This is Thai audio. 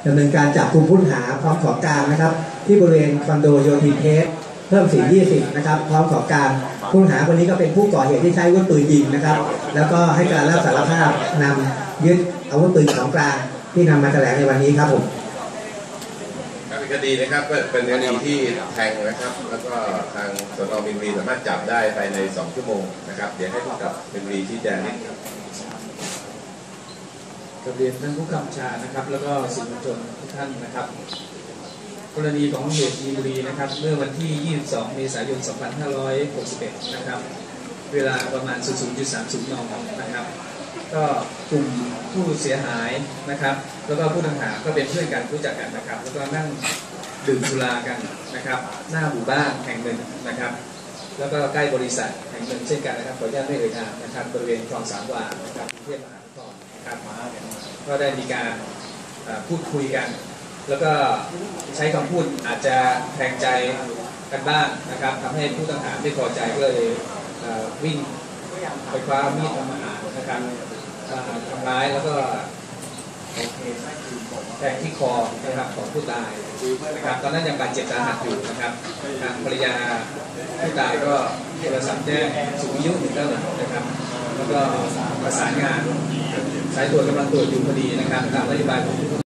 ดำเนินการจับกุมผู้ต้องหาพร้อมของกลางนะครับที่บริเวณคอนโดโยธินเพชรเพิ่มสี20นะครับพร้อมของกลางผู้ต้องหาคนนี้ก็เป็นผู้ก่อเหตุที่ใช้อาวุธปืนยิงนะครับแล้วก็ให้การรับสารภาพนำยึดอาวุธปืนของกลางที่นำมาแถลงในวันนี้ครับผมเป็นคดีนะครับเป็นคดีที่แทงนะครับแล้วก็ทางสน.มินบุรีสามารถจับได้ภายใน2 ชั่วโมงนะครับเดี๋ยวให้ผู้กำกับมินบุรีชี้แจงนิดครับกับเรียนท่านผู้กำกับชานะครับแล้วก็สื่อมวลชนทุกท่านนะครับกรณีของเหตุมีนบุรีนะครับเมื่อวันที่ 22 เมษายน 2561 นะครับเวลาประมาณ 00.30 น.นะครับก็กลุ่มผู้เสียหายนะครับแล้วก็ผู้ต้องหาก็เป็นเพื่อนกันรู้จักกันนะครับแล้วก็นั่งดื่มสุรากันนะครับหน้าหมู่บ้านแห่งหนึ่งนะครับแล้วก็ใกล้บริษัทแห่งหนึ่งเช่นกันนะครับขออนุญาตไม่เอ่ยนามนะครับบริเวณคลองสามวานะครับกรุงเทพมหานครนะครับก็ได้มีการพูดคุยกันแล้วก็ใช้คำพูดอาจจะแทงใจกันบ้างนะครับทำให้ผู้ต้องหาไม่พอใจก็เลยวิ่งไปคว้ามีดมานะครับทำร้ายแล้วก็แทงที่คอนะครับของผู้ตายนะครับตอนนั้นยังบาดเจ็บสาหัสอยู่นะครับทางภรรยาผู้ตายก็โทรศัพท์แจ้งศูนย์วิทยุ191นะครับแล้วก็ประสานงานสายตรวจกำลังตรวจอยู่พอดีนะครับตามนโยบายของผู้